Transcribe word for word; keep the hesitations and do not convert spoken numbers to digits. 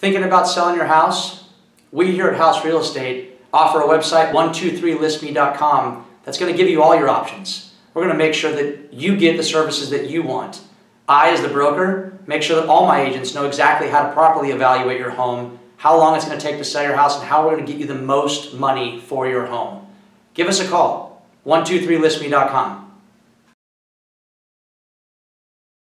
Thinking about selling your house? We here at House Real Estate offer a website, one two three list me dot com, that's going to give you all your options. We're going to make sure that you get the services that you want. I, as the broker, make sure that all my agents know exactly how to properly evaluate your home, how long it's going to take to sell your house, and how we're going to get you the most money for your home. Give us a call, one two three list me dot com.